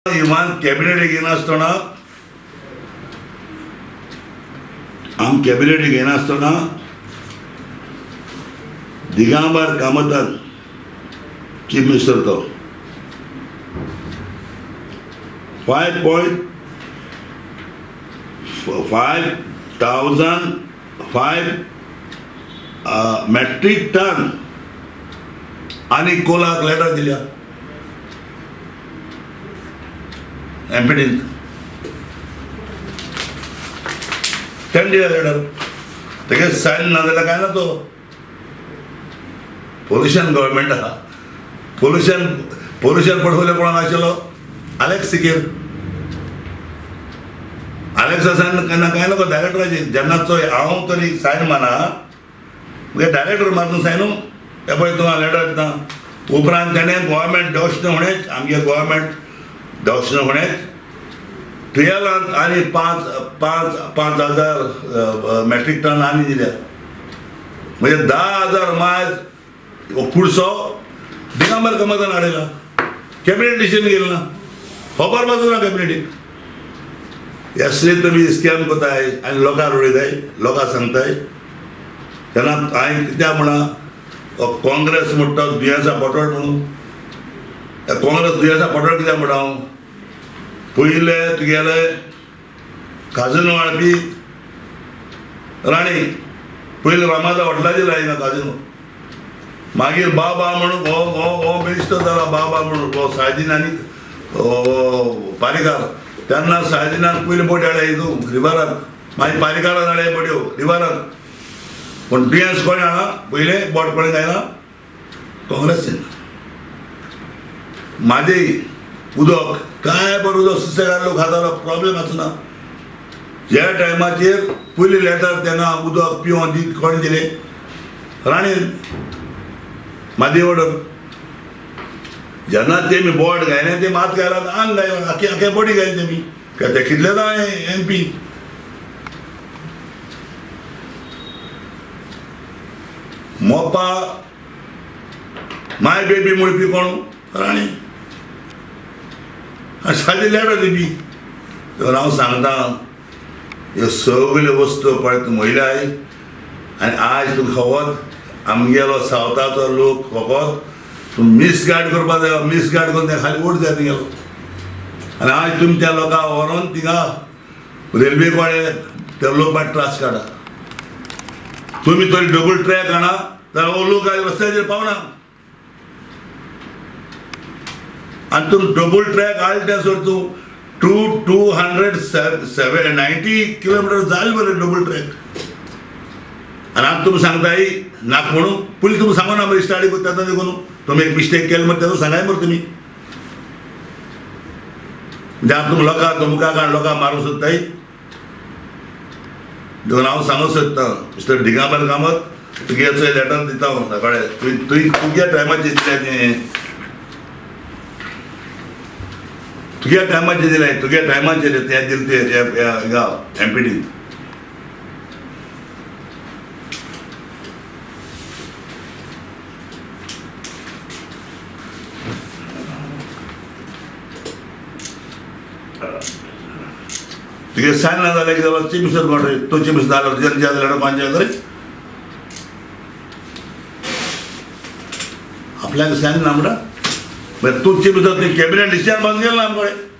इमान कॅबिनेट घेनासतना आम कॅबिनेट घेनासतना दिगंबर कामतान चीफ मिनिस्टर तो 5,505 मेट्रिक टन आणि कोलाक लेटर दिल्या एमपीडीन त्यांनी दिल्या लेटर तेगे सायन ना जाल्यार काय ना तो पोल्युशन गव्हर्मेंट आहा पोल्युशन पोर्टफोलियो कोणाक आशिल्लो अलेक्स सिकेर अलेक्सा सायन केन्ना काय नको डायरेक्टराची जेन्ना तो हांव तरी सायन माना म्हणजे डायरेक्टर मारून सायनू हे पळय तुका लेटर दिता उपरांत तेणें गोवोरमेंट दवशना म्हणेच आमगे गोवोरमेंट दवशना म्हणेच ट्रियलांत आनी 5,000 मेट्रीक टन आनी दिल्या म्हणजे 10,000 मायज पुडसो दिगंबर कामतान हाडयला कॅबिनेट डिसिजन घेतलें ना खबर पासून ना कॅबिनेटीक असले तुमी स्कॅम करताय आनी लोकांक उडयताय लोकांक सांगताय तेन्ना हांवें कित्याक म्हणा काँग्रेस म्हणटा दुयेंसां पटोळ म्हणून काँग्रेस दुयेंसां पटोळ कित्याक म्हणटा हांव पयले तुगेले काजिनो हाडपी राणी पयले रामादा हॉटेलाचेर लायना काजिनो मागीर बाबा म्हणून हो मिनिस्टर जाला बाबा म्हणून हो सायदीन आनी पारीकार तेन्ना सायदिनान पयले बोटी हाडले हितू रिव्हरान मागीर पारीकारान हाडले बोट्यो रिव्हरान पण दुयेंस कोणें हाडला पयले बोट कोणें घायना काँग्रेसीन म्हाजे उदक काय बरें उदक सुसेगाद लोक खातालो प्रॉब्लेम आसना ज्या टायमाचेर पयली लेटर तेन्ना उदक पिवोन दीत कोणें दिलें राणीन म्हाजी ऑर्डर जेन्ना तेमी बोट घायलें ते मात घायला आंग घायला आख्या बोटी घायली तेमी ते कितले ना MP मोपा माय बेबी म्हणपी कोण राणी सादी लेटर दिवपी तर हांव सांगता ह्यो सगल्यो वस्तू पळय महिलाय आनी आज तुका खबर आमगेलो सावथाचो लोक फकत मिसगायड करपाक जाय मिसगायड करून ते खाली वोट जाय तेगेलो आनी आज तुमी त्या लोकांक व्हरोन थिंगा रेल्वे वाडे ते लोक मागीर त्रास काडा तुमी तरी डबल ट्रॅक हाडा जाल्यार हो लोक आज रस्त्याचेर पावना आनी तुमी डबल ट्रॅक हाडले त्या सोड तूं 290 किलोमिटर जाले बरें डबल ट्रॅक आनी आतां तुमी सांगताय नाका म्हणून पयलीं तुमी सांगना मरे स्टार्टींग तेन्ना देखून तुमी एक मिस्टेक केलें मरे तेन्ना सांगाय मरे तुमी म्हणजे आतां तुमी लोकांक मुखार काडून लोकांक मारूंक सोदताय देखून हांव सांगूंक सोदतां मिस्टर दिगंबर कामत तुगे लेटर दिता हांव सकाळी तुगे टायमाचेर दिलें तें तुगे टायमाचेर दिलें तुगे टायमाचेर तें दिलें तें MPD तुगे सायन ना जाल्यार कितें चीफ मिनिस्टर कोण तो चीफ मिनिस्टर जालो तुज्या लेटर कोणाचेर रे आपल्याक सायन ना म्हणटा तूं चीफ मिनिस्टर कॅबिनेट डिसिजन बांदून गेलो ना आमकडे